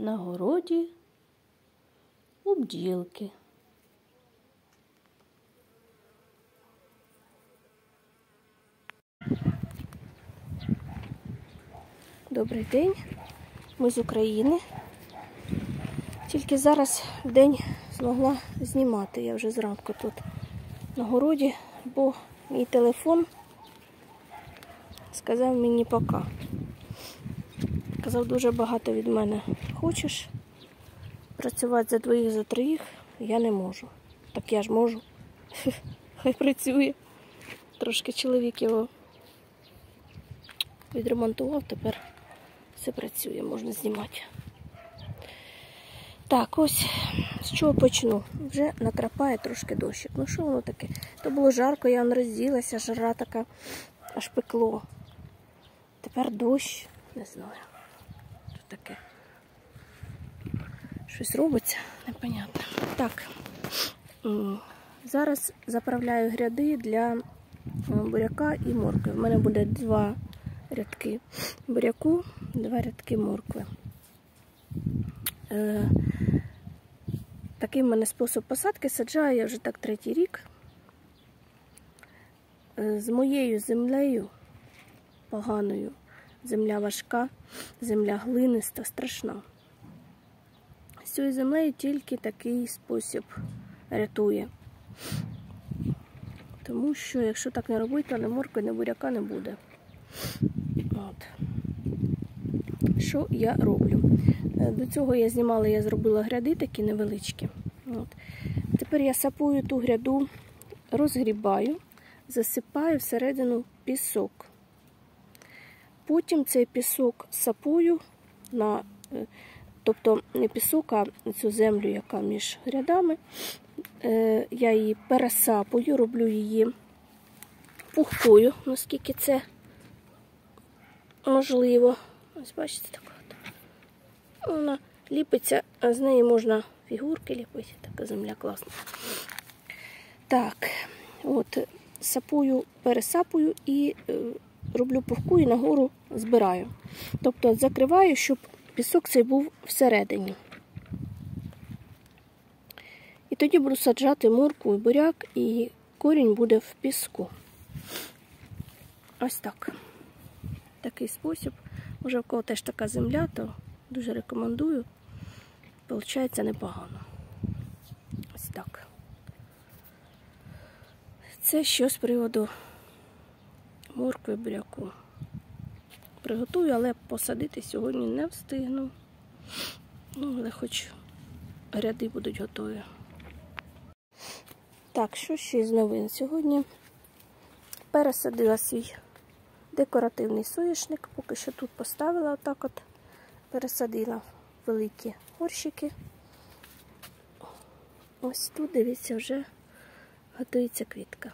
на городі у бджілки. Добрий день, ми з України. Тільки зараз день змогла знімати, я вже зранку тут на городі, бо мій телефон сказав мені пока. Казав, дуже багато від мене хочеш працювати за двоїх, за троїх, я не можу. Так я ж можу. Хай працює. Трошки чоловік його відремонтував, тепер все працює, можна знімати. Так, ось з чого почну. Вже накрапає трошки дощик. Ну що воно таке? То було жарко, я розділася, жара така, аж пекло. Тепер дощ, не знаю. Що таке? Щось робиться, непонятно. Так, зараз заправляю гряди для буряка і моркви. У мене буде 2 рядки буряку, 2 рядки моркви. Такий в мене спосіб посадки. Саджаю я вже так 3-й рік. З моєю землею поганою. Земля важка, земля глиниста, страшна. З цією землею тільки такий спосіб рятує. Тому що, якщо так не робити, то ні моркви, ні буряка не буде. От. Що я роблю? До цього я знімала, я зробила гряди такі невеличкі. От. Тепер я сапую ту гряду, розгрібаю, засипаю всередину пісок. Потім цей пісок сапую на, тобто не пісок, а цю землю, яка між грядами. Я її пересапую, роблю її пухкою, наскільки це можливо. Ось бачите, така. Вона ліпиться, а з неї можна фігурки ліпити. Така земля класна. Так, от, сапую, пересапую і роблю пухку і нагору збираю. Тобто закриваю, щоб пісок цей був всередині. І тоді буду саджати моркву і буряк, і корінь буде в піску. Ось так. Такий спосіб. Може, в кого теж така земля, то дуже рекомендую. Получається непогано. Ось так. Це що з приводу моркви і буряку. Приготую, але посадити сьогодні не встигну. Ну, але хоч ряди будуть готові. Так, що ще з новин? Сьогодні пересадила свій декоративний соняшник. Поки що тут поставила отак от. Пересадила великі горщики. Ось тут, дивіться, вже готується квітка.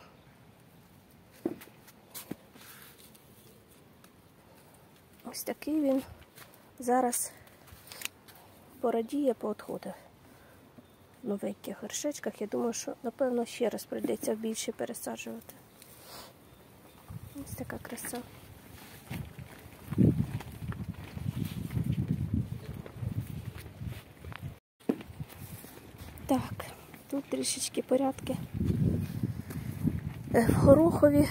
Ось такий він зараз порадіє, поотходив в новеньких горшечках. Я думаю, що, напевно, ще раз прийдеться більше пересаджувати. Ось така краса. Так, тут трішечки порядки в горохові.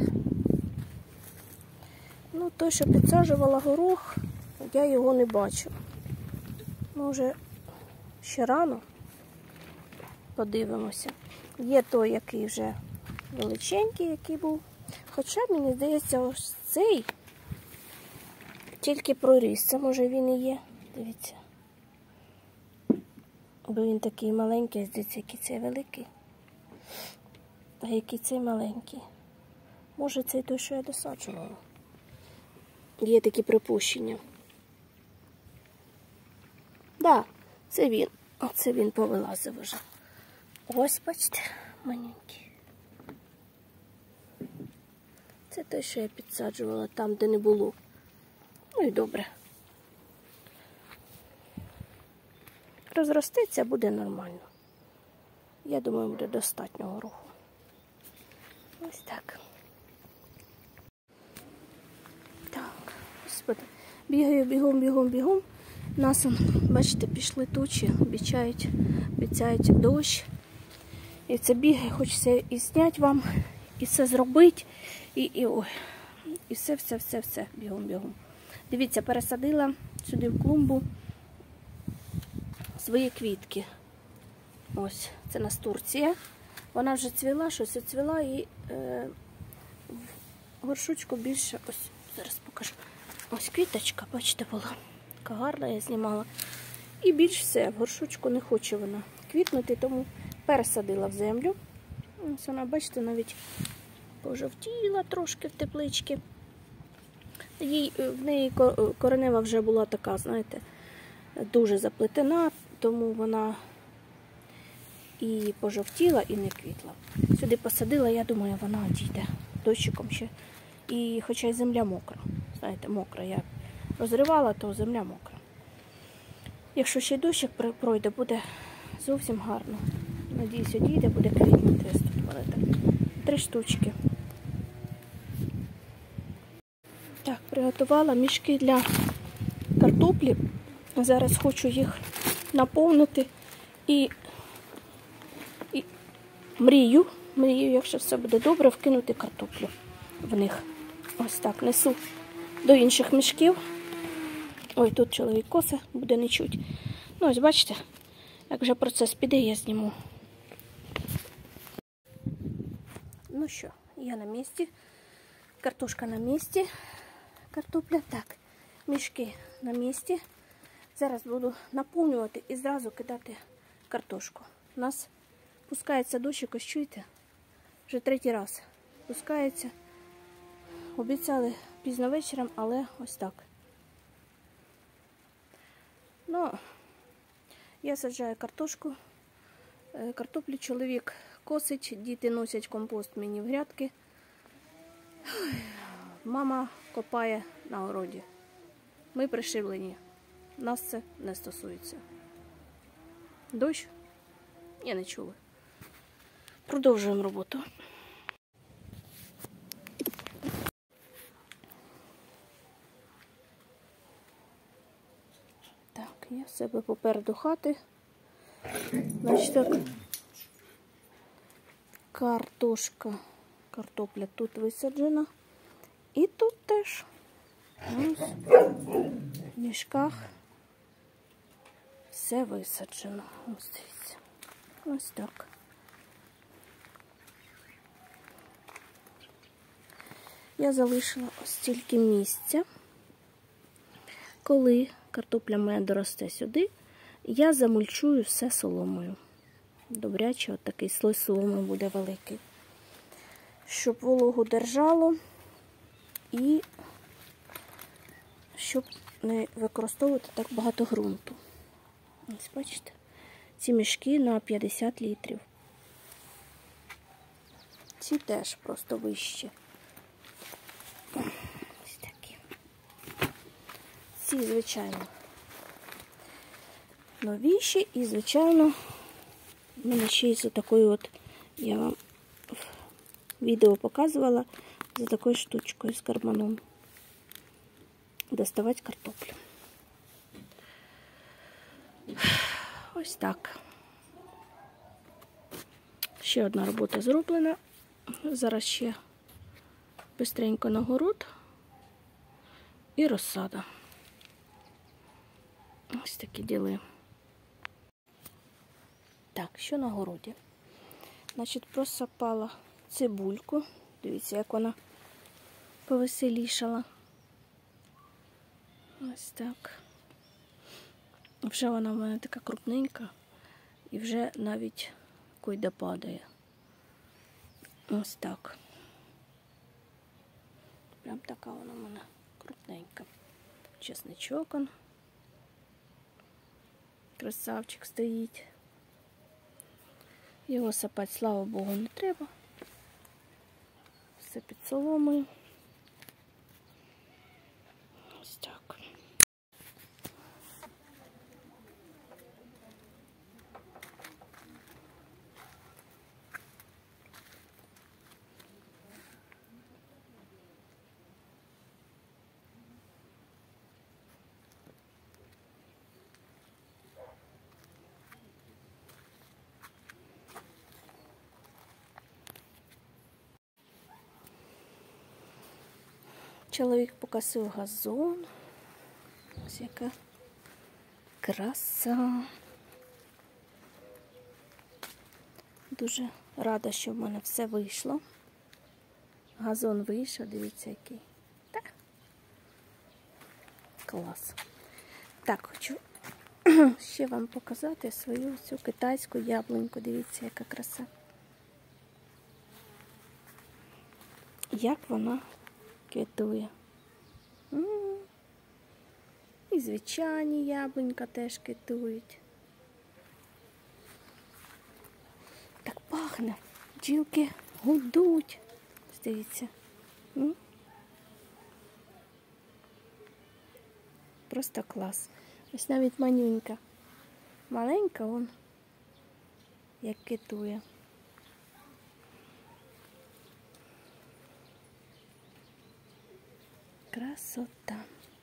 Ну, той, що підсаджувала горох, я його не бачу. Може, ще рано подивимося. Є той, який вже величенький, який був. Хоча, мені здається, ось цей тільки проріс. Це, може, він і є. Дивіться. Бо він такий маленький, здається, який цей великий. А який цей маленький. Може, цей той, що я досаджувала. Є такі припущення. Так, це він. Оце він повилазив уже. Ось, бачите, маленький. Це той, що я підсаджувала там, де не було. Ну і добре. Розростеться, буде нормально. Я думаю, буде достатньо гороху. Ось так. Так, господи. Бігаю бігом. Нас, бачите, пішли тучі, обіцяють дощ. І це бігає, хочеться і зняти вам, і все зробити, і все, бігом. Дивіться, пересадила сюди в клумбу свої квітки. Ось, це настурція. Вона вже цвіла, щось оцвіла, і в горшочку більше, ось, зараз покажу. Ось квіточка, бачите, була. Така гарна, я знімала. І більш все, в горшочку не хоче вона квітнути, тому пересадила в землю. Ось вона, бачите, навіть пожовтіла трошки в тепличці. В неї коренева вже була така, знаєте, дуже заплетена, тому вона і пожовтіла, і не квітла. Сюди посадила, я думаю, вона дійде дощиком ще. І хоча й земля мокра, знаєте, мокра. Я розривала, то земля мокра. Якщо ще й дощик пройде, буде зовсім гарно. Надіюсь, одійде, буде квітнути. Ось тут вони так. 3 штучки. Так, приготувала мішки для картоплі. Зараз хочу їх наповнити і мрію, якщо все буде добре, вкинути картоплю в них. Ось так, несу до інших мішків. Ой, тут чоловік косе, буде не чуть. Ну, ось бачите, як вже процес піде, я зніму. Ну що, я на місці. Картошка на місці. Картопля. Так, мішки на місці. Зараз буду наповнювати і зразу кидати картошку. У нас пускається дощик, ось чуєте? Вже 3-й раз пускається. Обіцяли пізно вечором, але ось так. Ну, я саджаю картошку. Картоплю чоловік косить, діти носять компост мені в грядки. Мама копає на городі. Ми пришивлені. Нас це не стосується. Дощ? Я не чула. Продовжуємо роботу. Так, я в себе попереду хати. Значить так, картопля тут висаджена. І тут теж. Ось, в мішках все висаджено. Ось дивіться. Ось так. Я залишила ось стільки місця. Коли картопля моя доросте сюди, я замульчую все соломою. Добряче, от такий слой соломи буде великий. Щоб вологу держало і щоб не використовувати так багато ґрунту. Ось бачите, ці мішки на 50 літрів. Ці теж просто вищі. Ось такі. Ці, звичайно, новіші і, звичайно, в мене ще є за такою от, я вам в відео показувала, за такою штучкою з карманом. Доставати картоплю. Ось так. Ще одна робота зроблена. Зараз ще бистренько на город і розсада. Ось такі діли. Так, що на городі? Значить, просапала цибульку. Дивіться, як вона повеселішала. Ось так. Вже вона в мене така крупненька. І вже навіть койда падає. Ось так. Прям така вона в мене крупненька. Чесничок он. Красавчик стоїть. Його сапати, слава Богу, не треба. Все під соломою. Ось так. Чоловік покосив газон. Ось яка краса. Дуже рада, що в мене все вийшло. Газон вийшов, дивіться який. Так. Клас. Так, хочу ще вам показати свою цю китайську яблуньку. Дивіться, яка краса. Як вона квітує. І звичайні яблунька теж квітують. Так пахне. Бджілки гудуть. Дивіться. Просто клас. Ось навіть манюнька. Маленька вон, як квітує. Красота.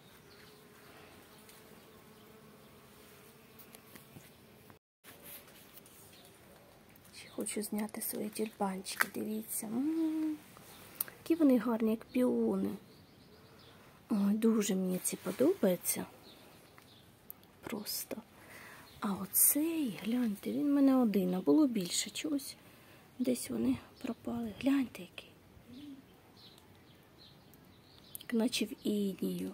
Ще хочу зняти свої тюльпанчики. Дивіться. Які вони гарні, як піони. Ой, дуже мені ці подобаються. Просто. А оцей, гляньте, він в мене один, а було більше чогось. Десь вони пропали. Гляньте, який. Наче в інію.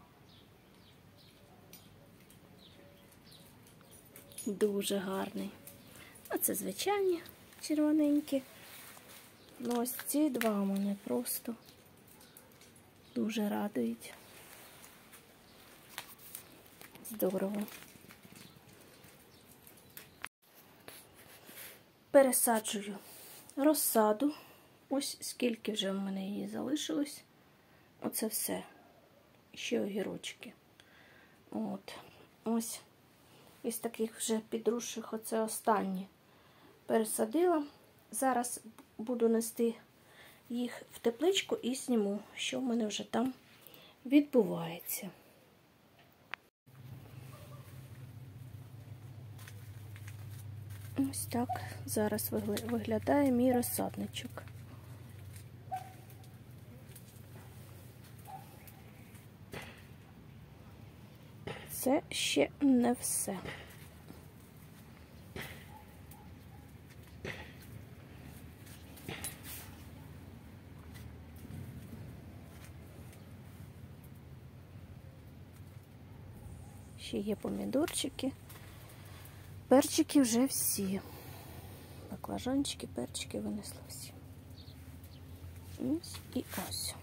Дуже гарний. А це звичайні червоненькі. Ну ось ці два мене просто дуже радують. Здорово. Пересаджую розсаду. Ось скільки вже в мене її залишилось. Оце все. Ще огірочки. От. Ось із таких вже підросших, оце останні пересадила. Зараз буду нести їх в тепличку і зніму, що в мене вже там відбувається. Ось так зараз виглядає мій розсадничок. Це ще не все. Ще є помідорчики. Перчики вже всі. Баклажанчики, перчики винесла всі. Ось і ось.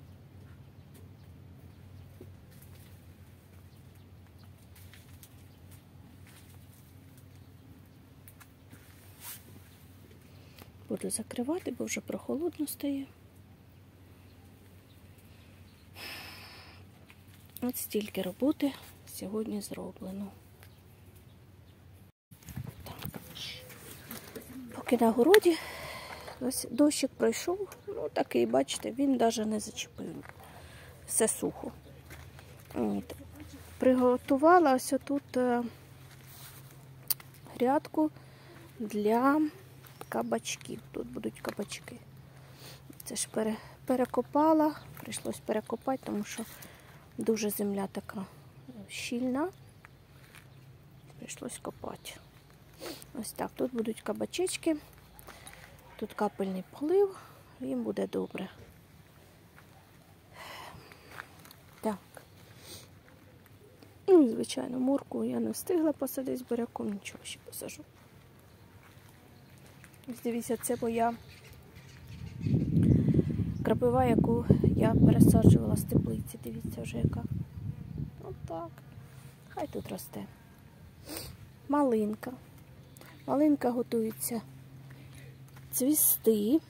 Буду закривати, бо вже прохолодно стає. От стільки роботи сьогодні зроблено. Так. Поки на городі, ось дощик пройшов, ну такий, бачите, він навіть не зачепив. Все сухо. От. Приготувала ось тут грядку для кабачків. Тут будуть кабачки. Це ж перекопала, прийшлось перекопати, тому що дуже земля така щільна. Прийшлось копати. Ось так, тут будуть кабачечки, тут капельний полив, їм буде добре. Так. Ну, звичайно, морку я не встигла посадити з буряком, нічого ще посажу. Дивіться, це моя крапива, яку я пересаджувала з теплиці. Дивіться вже яка. Отак. Хай тут росте. Малинка. Малинка готується цвісти.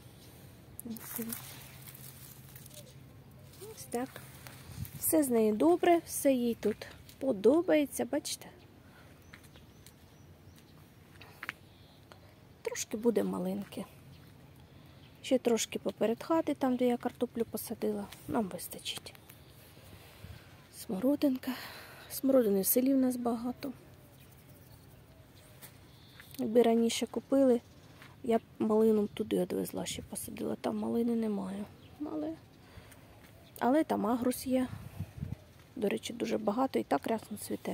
Ось так. Все з нею добре, все їй тут подобається, бачите? Трошки буде малинки. Ще трошки поперед хати, там, де я картоплю посадила, нам вистачить. Смородинка. Смородини в селі в нас багато. Якби раніше купили, я б малину туди відвезла, ще посадила. Там малини немає. Але Але там агрус є. До речі, дуже багато і так рясно цвіте.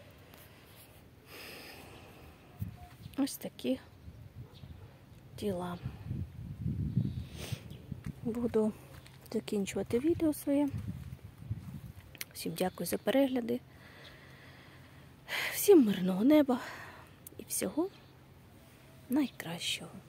Ось такі діла. Буду закінчувати відео своє. Всім дякую за перегляди. Всім мирного неба і всього найкращого.